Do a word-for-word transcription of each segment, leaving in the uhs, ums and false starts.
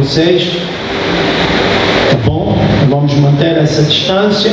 vocês. Tá bom? Vamos manter essa distância.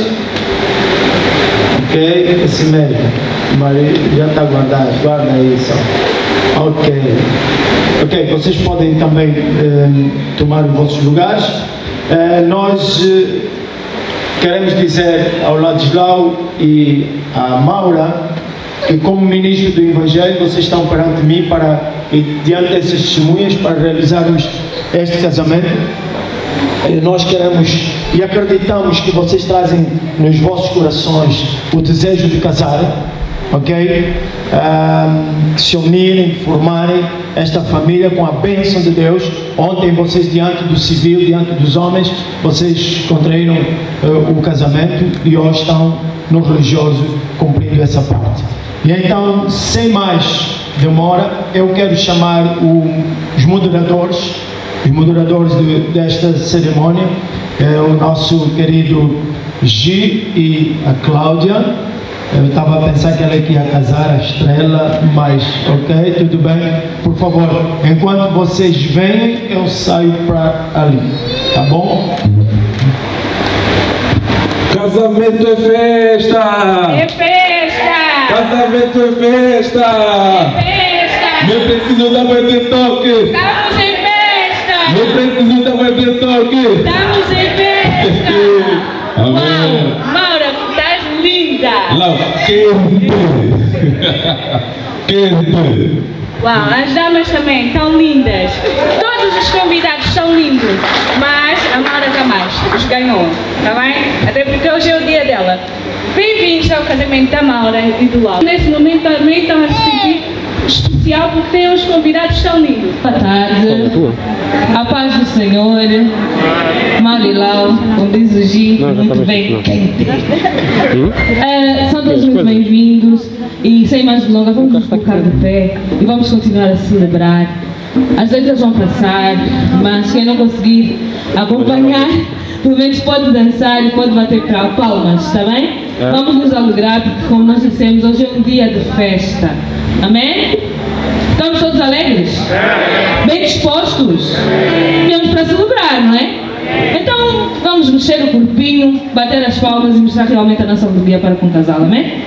Ok? Assim mesmo. Maria já está guardado. Guarda aí só. Ok. Ok, vocês podem também eh, tomar os vossos lugares. Eh, nós eh, queremos dizer ao Ladislau e à Maura que, como ministro do Evangelho, vocês estão perante mim para, e diante dessas testemunhas, para realizarmos este casamento. E nós queremos e acreditamos que vocês trazem nos vossos corações o desejo de casar, ok? Um, se unirem, formarem esta família com a bênção de Deus. Ontem vocês, diante do civil, diante dos homens, vocês contraíram uh, o casamento e hoje estão no religioso cumprindo essa parte. E então, sem mais demora, eu quero chamar o, os moderadores, os moderadores de, desta cerimônia, é, o nosso querido Gi e a Cláudia. Eu estava a pensar que ela ia casar a Estrela, mas ok, tudo bem. Por favor, enquanto vocês vêm, eu saio para ali, tá bom? Casamento é festa! É festa! Casamento é festa! É festa! Não preciso da bater toque! Estamos em festa! Não preciso da bater toque! Estamos em festa! Amém! Uau, Maura, tu estás linda! Lá, quente! Quente! Uau, as damas também estão lindas! Todos os convidados são lindos, mas a Maura está mais, os ganhou, está bem? Até porque hoje é o dia dela. Bem-vindos ao casamento da Maura e do Lau. Nesse momento também estão a se sentir especial porque têm os convidados tão lindos. Boa tarde, a paz do Senhor, Maura e Lau, como diz o Gi, muito bem quente. Uh, são todos muito bem-vindos e sem mais delongas vamos nos colocar de pé e vamos continuar a celebrar. As letras vão passar, mas quem não conseguir acompanhar, pelo menos pode dançar e pode bater palmas, está bem? É. Vamos nos alegrar porque, como nós dissemos, hoje é um dia de festa. Amém? Estamos todos alegres? É. Bem dispostos? Viemos para celebrar, não é? Então vamos mexer o corpinho, bater as palmas e mostrar realmente a nossa alegria para com o casal, amém?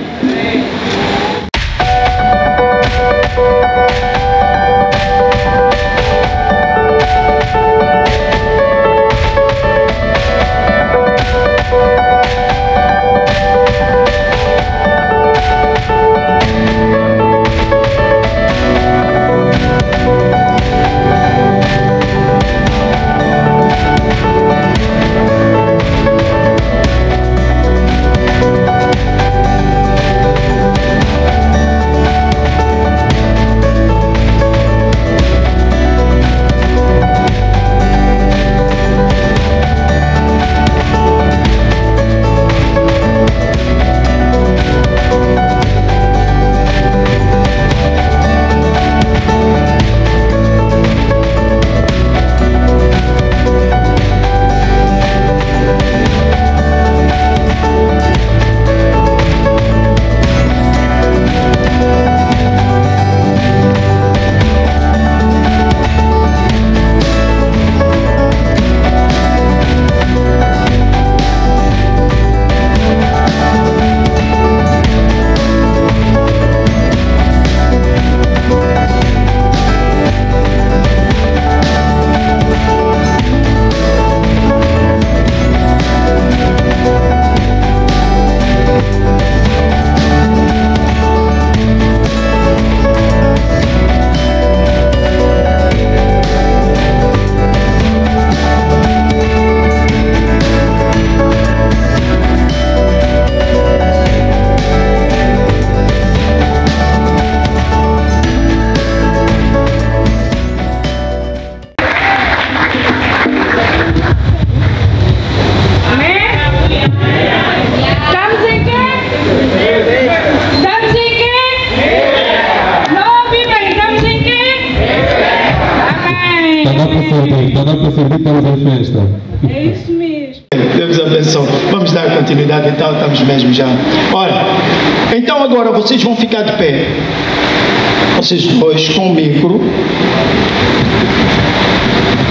É isso mesmo. Deus abençoe. Vamos dar continuidade então, estamos mesmo já. Olha, então agora vocês vão ficar de pé. Vocês dois com o micro. E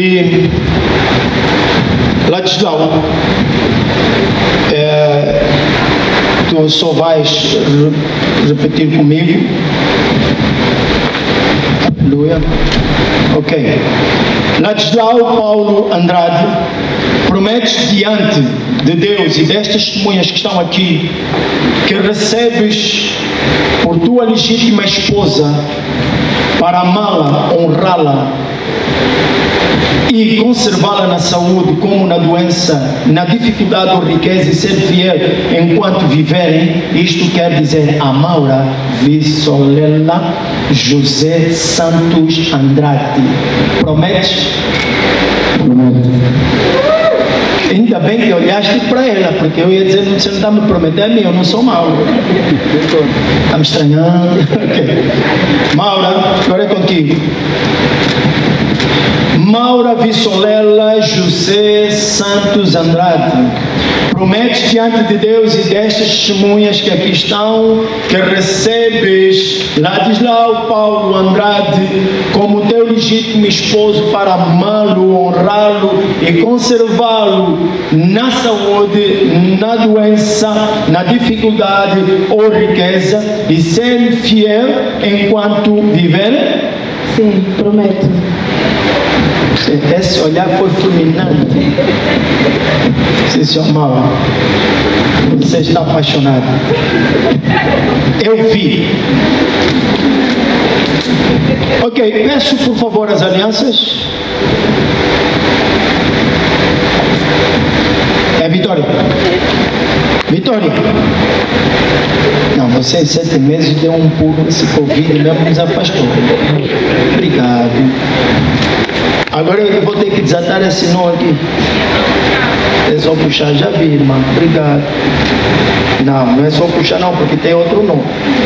E Ladislau, é, tu só vais re repetir comigo. Aleluia. Ok. Ladislau Paulo Andrade, prometes diante de Deus e destas testemunhas que estão aqui que recebes por tua legítima esposa para amá-la, honrá-la e conservá-la na saúde como na doença, na dificuldade ou riqueza, e ser fiel enquanto viverem. Isto quer dizer a Maura Vissolela José Santos Andrade. Prometes? Prometo. Ainda bem que olhaste para ela, porque eu ia dizer, você não está me prometendo a mim, eu não sou Maura. Está me estranhando. Okay. Maura, agora é contigo. Maura Vissolela José Santos Andrade, prometes diante de Deus e destas testemunhas que aqui estão que recebes Ladislau Paulo Andrade como teu legítimo esposo para amá-lo, honrá-lo e conservá-lo na saúde, na doença, na dificuldade ou riqueza, e ser fiel enquanto viver? Sim, prometo. Esse olhar foi fulminante. Sim, senhor Mauro, você está apaixonado. Eu vi. Ok, peço por favor as alianças. É Vitória. Vitória. Não, você em sete meses deu um pulo nesse Covid mesmo, nos afastou. Obrigado. Agora eu vou ter que desatar esse nó aqui. É só puxar, já vi, irmão. Obrigado. Não, não é só puxar não, porque tem outro nó.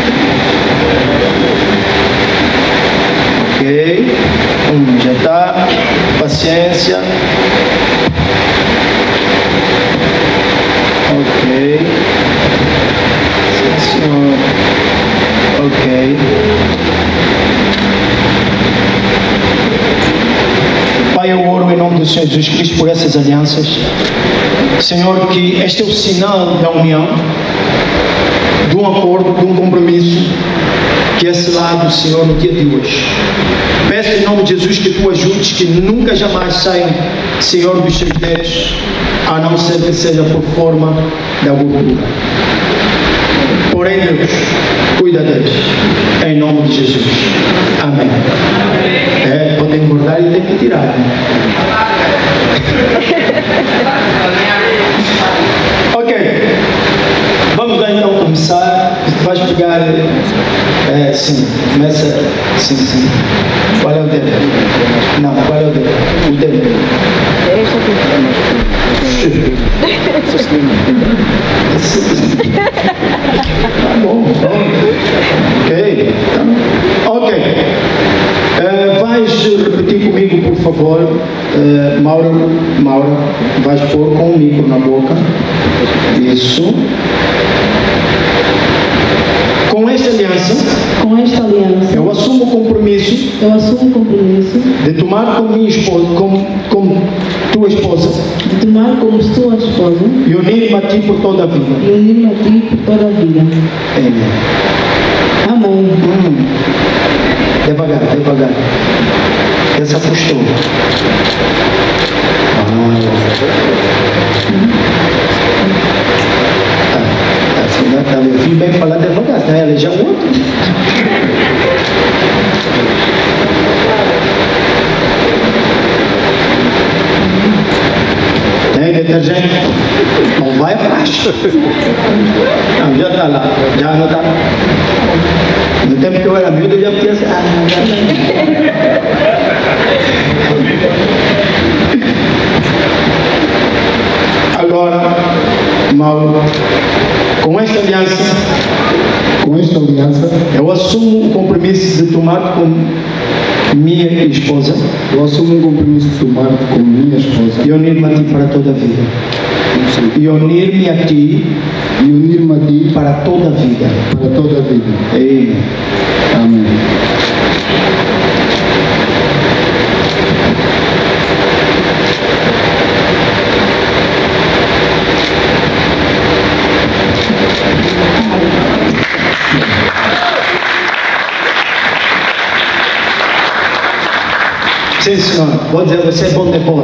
Ok. Hum, já está. Paciência. Ok. Sim, senhor. Ok. Pai, eu oro em nome do Senhor Jesus Cristo por essas alianças. Senhor, que este é o sinal da união, de um acordo, de um compromisso, que é selado, Senhor, no dia de hoje. Peço em nome de Jesus que Tu ajudes, que nunca jamais saiam, Senhor, dos Teus dedos, a não ser que seja por forma da gordura. Porém, Deus, cuida deles, em nome de Jesus. Amém. É, pode engordar e tem que tirar. Né? Ok, vamos lá então começar. Vais pegar, é, sim, começa, sim, sim. Qual é o dedo? Não, qual é o dedo? O dedo. Tá bom, bom. Ok, tá. Ok. Uh, vais repetir comigo, por favor, uh, Maura, Maura, vais pôr com o micro na boca. Isso. Com esta aliança, Com esta aliança, eu assumo o compromisso eu assumo o compromisso de tomar como minha esposa, como, como tua esposa, de tomar como tua esposa e unir-me a ti por toda a vida. e unir-me a ti por toda a vida. Amém. Amém. Hum. Devagar, devagar. Essa postura. Ah. Ah, assim, né? Eu fui bem falar devagar, né? Ela já é outro. Tem detergente? Não vai abaixo. Não, já está lá. Já não está. No tempo que eu era miúdo, eu já tinha assim. Ah, agora, Mauro, com esta aliança, Com esta aliança, eu assumo o compromisso de tomar como minha esposa eu assumo um compromisso de tomar como minha esposa e unir-me a ti para toda a vida. E unir-me a ti e unir-me a ti para toda a vida. para toda a vida. Amém. Amém. Sim, senhor. Vou dizer, você é bom de bola.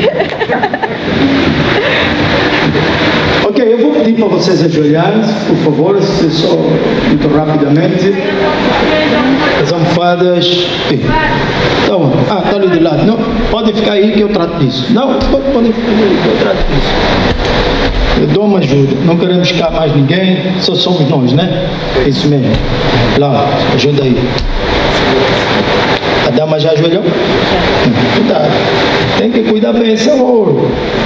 Ok, eu vou pedir para vocês ajoelharem-se, por favor, se só muito rapidamente. As almofadas. Então, ah, está ali de lado. Não, podem ficar aí que eu trato disso. Não, podem ficar aí que eu trato disso. Eu dou uma ajuda. Não queremos ficar mais ninguém, só somos nós, né? Isso mesmo. Lá, ajuda aí. A dama já ajoelhou? Cuidado. Tem que cuidar bem, Senhor.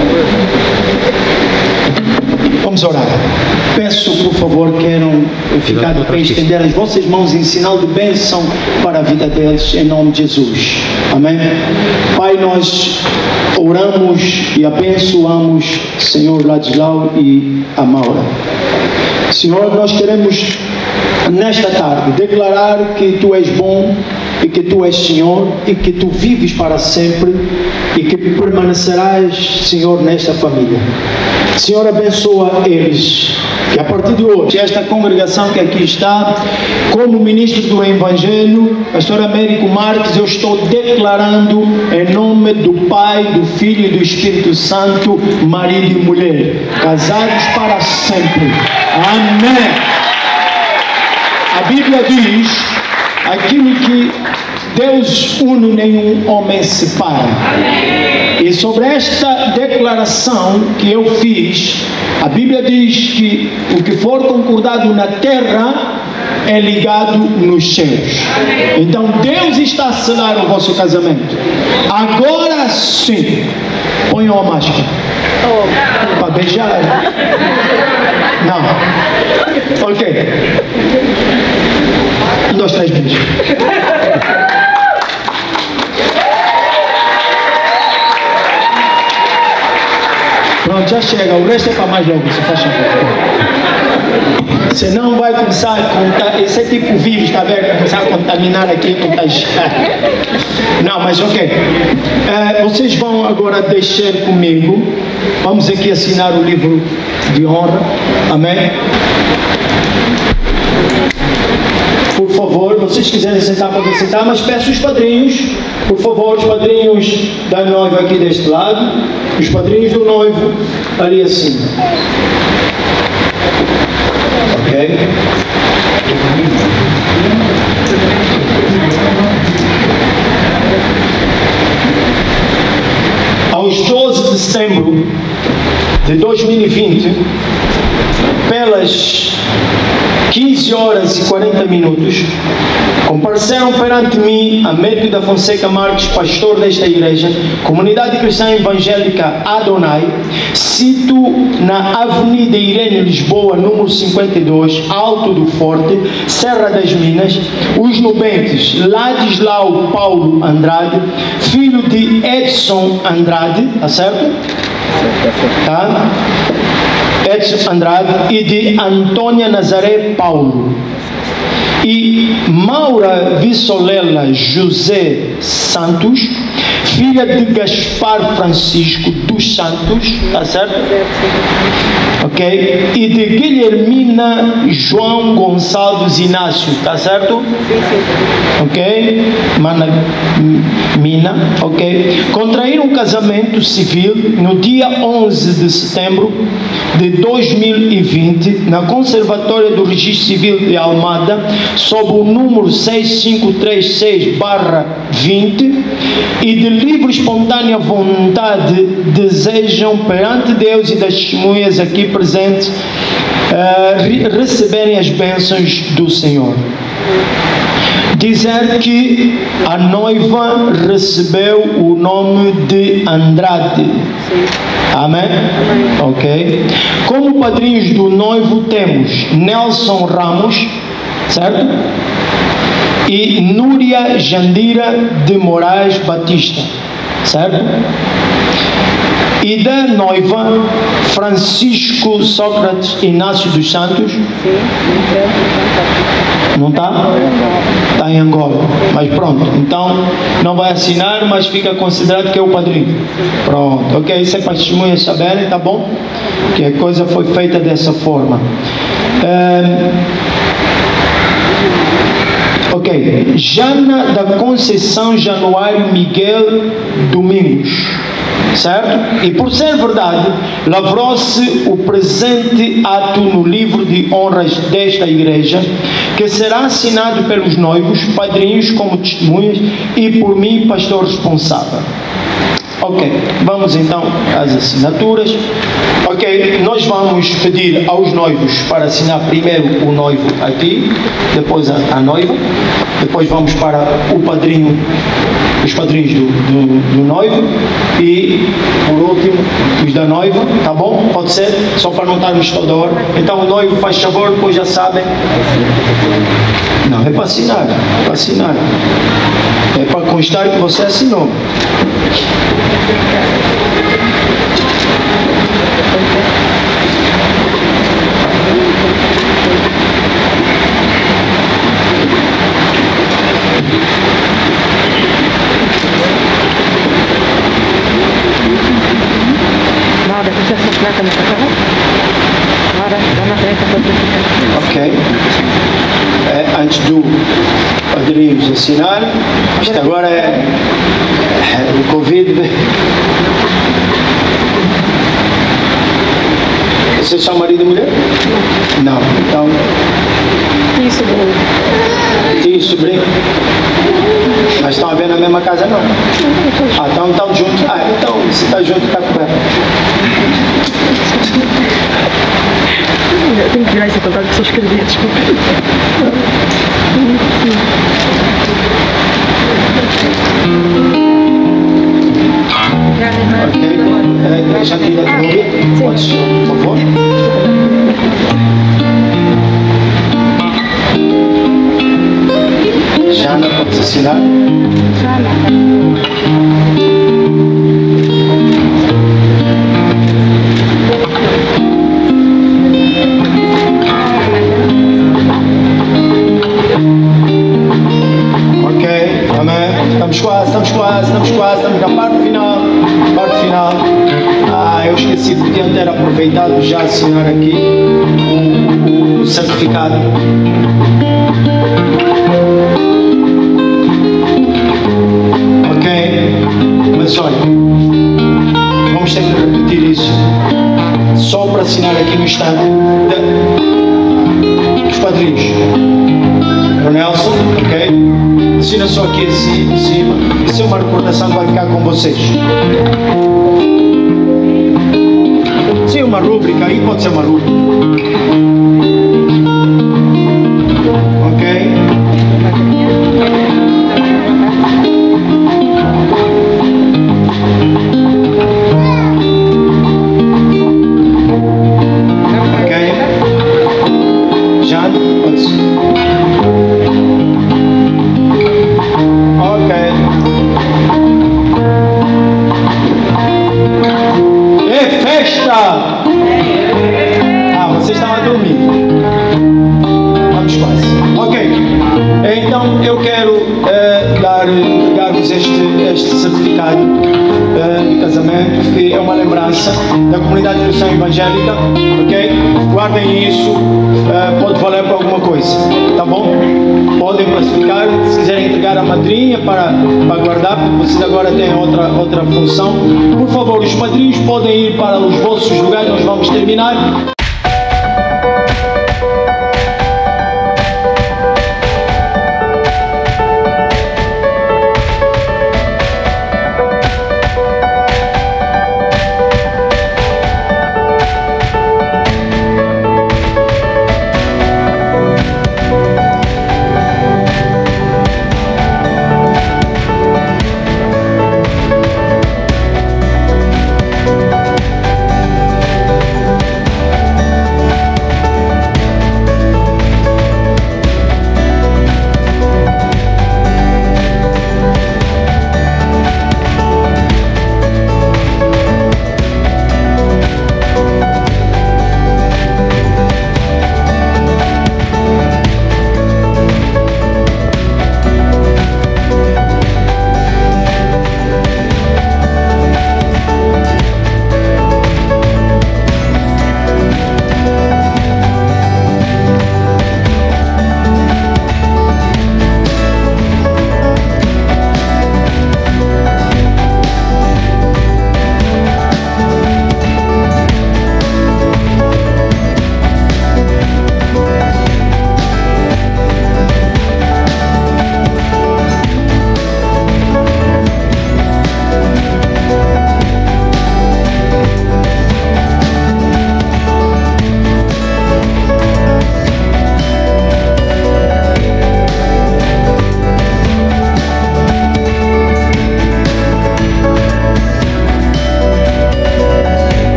Vamos orar. Peço, por favor, queiram ficar de pé, estender as vossas mãos em sinal de bênção para a vida deles, em nome de Jesus. Amém? Pai, nós oramos e abençoamos, Senhor Ladislau e Amaura. Senhor, nós queremos, nesta tarde, declarar que Tu és bom e que Tu és Senhor e que Tu vives para sempre e que permanecerás, Senhor, nesta família. Senhor, abençoa eles, que a partir de hoje, esta congregação que aqui está, como ministro do Evangelho, pastor Américo Marques, eu estou declarando em nome do Pai, do Filho e do Espírito Santo, marido e mulher, casados para sempre. Amém. A Bíblia diz, aquilo que Deus une, nenhum homem separa. Amém. E sobre esta declaração que eu fiz, a Bíblia diz que o que for concordado na terra é ligado nos céus. Então Deus está a selar o vosso casamento. Agora sim, ponham a máscara. Para beijar? Não. Ok. Um, dois, três, beijos. Pronto, já chega, o resto é para mais logo, se faz favor. Senão vai começar a contar, esse é tipo vírus, está vendo? Começar a contaminar aqui, contagiar. Não, mas ok. É, vocês vão agora deixar comigo, vamos aqui assinar o livro de honra, amém? Por favor, vocês quiserem sentar, podem sentar, mas peço os padrinhos, por favor, os padrinhos da noiva aqui deste lado, os padrinhos do noivo ali assim. Ok? Aos doze de setembro de dois mil e vinte, pelas quinze horas e quarenta minutos, compareceram perante mim Américo da Fonseca Marques, pastor desta igreja, Comunidade Cristã Evangélica Adonai, sito na Avenida Irene Lisboa, número cinquenta e dois, Alto do Forte, Serra das Minas, os nubentes Ladislau Paulo Andrade, filho de Edson Andrade, tá certo? Tá? Edson Andrade e de Antônia Nazaré Paulo, e Maura Vissolela José Santos, filha de Gaspar Francisco dos Santos, tá certo? Ok? E de Guilhermina João Gonçalves Inácio, tá certo? Ok? Mana Mina, ok? Contraíram um casamento civil no dia onze de setembro de dois mil e vinte na Conservatória do Registro Civil de Almada, sob o número seis cinco três seis barra vinte, e de livre e espontânea vontade desejam perante Deus e das testemunhas aqui presentes uh, receberem as bênçãos do Senhor. Dizer que a noiva recebeu o nome de Andrade. Amém? Ok. Como padrinhos do noivo temos Nelson Ramos, certo? E Núria Jandira de Moraes Batista, certo? E da noiva Francisco Sócrates Inácio dos Santos. Não está? Está em Angola. Mas pronto, então não vai assinar, mas fica considerado que é o padrinho. Pronto, ok? Isso é para as testemunhas saberem, tá bom? Que a coisa foi feita dessa forma. É... Ok, Ok. Jana da Conceição Januário Miguel Domingos. Certo? E por ser verdade, lavrou-se o presente ato no livro de honras desta igreja, que será assinado pelos noivos, padrinhos como testemunhas e por mim, pastor responsável. Ok, vamos então às assinaturas. Ok, nós vamos pedir aos noivos para assinar primeiro o noivo aqui, depois a, a noiva, depois vamos para o padrinho, os padrinhos do, do, do noivo e, por último, os da noiva, tá bom? Pode ser? Só para não estarmos toda hora. Então o noivo faz favor, depois já sabem. Não, é para assinar, é para assinar. É para constar que você assinou. Ok. É, antes do padrinhos assinar, isto agora é, é o Covid. Vocês são marido e mulher? Não, então. Tio e sobrinho. Tio e sobrinho. Mas estão a ver na mesma casa, não? Ah, então estão juntos. Ah, então se está junto, está coberto. Eu tenho que virar isso a contar que sou escrevida, desculpa. Ok, é, já tira a dúvida? Podes, por favor? Jana, podes assinar? Estamos quase, estamos quase, estamos quase, estamos na parte final, parte final. Ah, eu esqueci, podiam ter aproveitado já assinar aqui o, o certificado. Ok, mas olha, vamos ter que repetir isso, só para assinar aqui no instante dos padrinhos. O Nelson, ok? Assina só aqui assim, em cima. Isso é uma recordação que vai ficar com vocês. Sim, uma rúbrica, aí pode ser uma rúbrica. Ok? Ok? Já? Pode ser. Ah, vocês estavam a dormir. Vamos quase. Ok. Então eu quero uh, dar, dar-vos este, este certificado uh, de casamento, que é uma lembrança da comunidade cristã evangélica. Ok? Guardem isso. Uh, pode valer para alguma coisa. Tá bom? Podem classificar. Se quiserem entregar a madrinha para, para guardar, porque vocês agora têm outra, outra função. Por favor, os padrinhos podem ir para os vossos lugares. Nós vamos terminar.